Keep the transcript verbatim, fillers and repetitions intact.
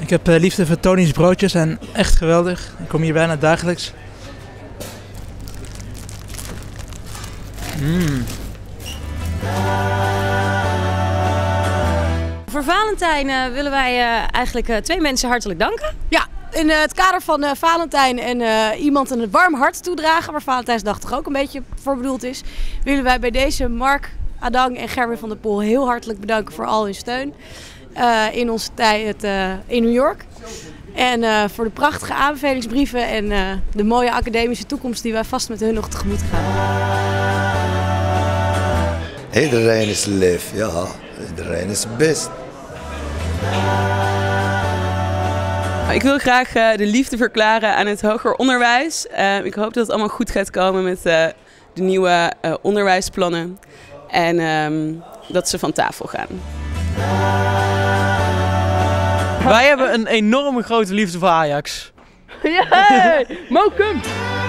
Ik heb uh, liefde voor Tony's broodjes en echt geweldig. Ik kom hier bijna dagelijks. Mm. Voor Valentijn uh, willen wij uh, eigenlijk uh, twee mensen hartelijk danken. Ja, in uh, het kader van uh, Valentijn en uh, iemand een warm hart toedragen, waar Valentijnsdag toch ook een beetje voor bedoeld is, willen wij bij deze Mark, Adang en Gerwin van der Pol heel hartelijk bedanken voor al hun steun uh, in onze tijd uh, in New York. En uh, voor de prachtige aanbevelingsbrieven en uh, de mooie academische toekomst die wij vast met hun nog tegemoet gaan. Iedereen is lief, ja. Iedereen is best. Ik wil graag uh, de liefde verklaren aan het hoger onderwijs. Uh, ik hoop dat het allemaal goed gaat komen met uh, de nieuwe uh, onderwijsplannen. En um, dat ze van tafel gaan. Wij hebben een enorme grote liefde voor Ajax. Yay! Mokum!